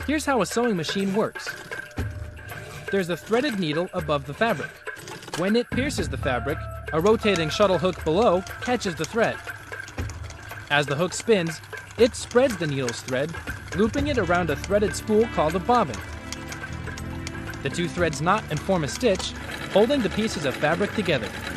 Here's how a sewing machine works. There's a threaded needle above the fabric. When it pierces the fabric, a rotating shuttle hook below catches the thread. As the hook spins, it spreads the needle's thread, looping it around a threaded spool called a bobbin. The two threads knot and form a stitch, holding the pieces of fabric together.